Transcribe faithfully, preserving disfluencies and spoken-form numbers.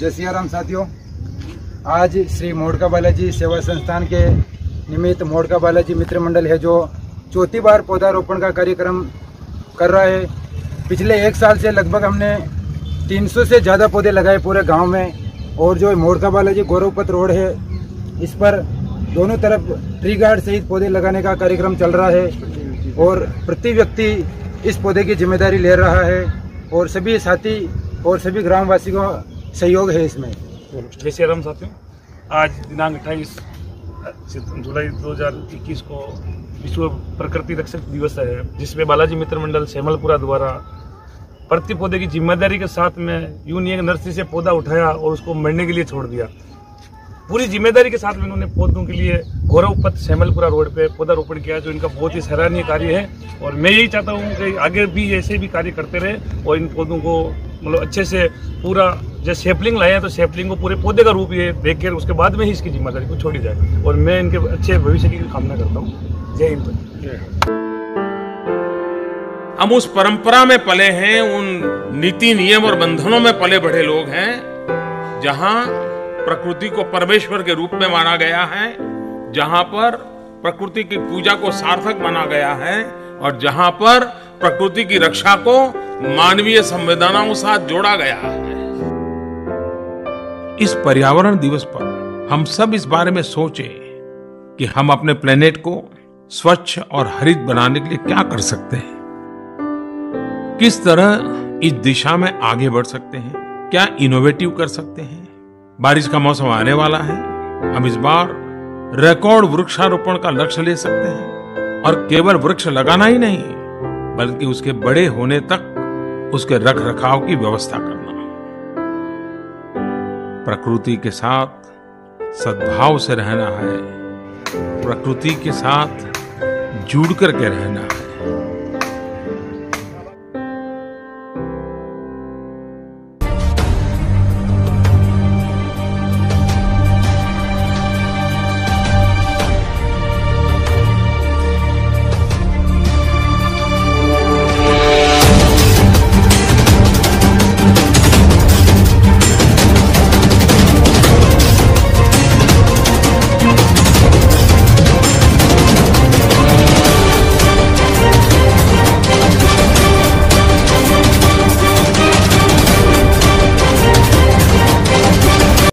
जय सिया राम साथियों। आज श्री मोड़का बालाजी सेवा संस्थान के निमित्त मोड़का बालाजी मित्र मंडल है जो चौथी बार पौधारोपण का कार्यक्रम कर रहा है। पिछले एक साल से लगभग हमने तीन सौ से ज़्यादा पौधे लगाए पूरे गांव में। और जो मोड़का बालाजी गौरवपथ रोड है इस पर दोनों तरफ ट्री गार्ड सहित पौधे लगाने का कार्यक्रम चल रहा है और प्रति व्यक्ति इस पौधे की जिम्मेदारी ले रहा है और सभी साथी और सभी ग्रामवासियों का सहयोग है इसमें। जय श्री राम साथियों, आज दिनांक अट्ठाईस जुलाई दो हज़ार इक्कीस को विश्व प्रकृति रक्षक दिवस है, जिसमें बालाजी मित्र मंडल सेमलपुरा द्वारा प्रति पौधे की जिम्मेदारी के साथ में यूनियन नर्सरी से पौधा उठाया और उसको मरने के लिए छोड़ दिया। पूरी जिम्मेदारी के साथ में उन्होंने पौधों के लिए गौरवपथ सेमलपुरा रोड पे पौधारोपण किया, जो इनका बहुत ही सराहनीय कार्य है। और मैं यही चाहता हूँ कि आगे भी ऐसे भी कार्य करते रहे और इन पौधों को मतलब अच्छे से पूरा जैसे सैपलिंग लाए हैं तो सैपलिंग को पूरे पौधे का रूप ये देख कर उसके बाद में ही इसकी जिम्मेदारी को छोड़ी जाए। और मैं इनके अच्छे भविष्य की कामना करता हूँ। जय हिंद। हम उस परंपरा में पले हैं, उन नीति नियम और बंधनों में पले बढ़े लोग हैं जहां प्रकृति को परमेश्वर के रूप में माना गया है, जहां पर प्रकृति की पूजा को सार्थक माना गया है और जहां पर प्रकृति की रक्षा को मानवीय संवेदनाओं के साथ जोड़ा गया है। इस पर्यावरण दिवस पर हम सब इस बारे में सोचें कि हम अपने प्लेनेट को स्वच्छ और हरित बनाने के लिए क्या कर सकते हैं, किस तरह इस दिशा में आगे बढ़ सकते हैं, क्या इनोवेटिव कर सकते हैं। बारिश का मौसम आने वाला है, हम इस बार रिकॉर्ड वृक्षारोपण का लक्ष्य ले सकते हैं और केवल वृक्ष लगाना ही नहीं बल्कि उसके बड़े होने तक उसके रख रखाव की व्यवस्था करना। प्रकृति के साथ सद्भाव से रहना है, प्रकृति के साथ जुड़ करके रहना है।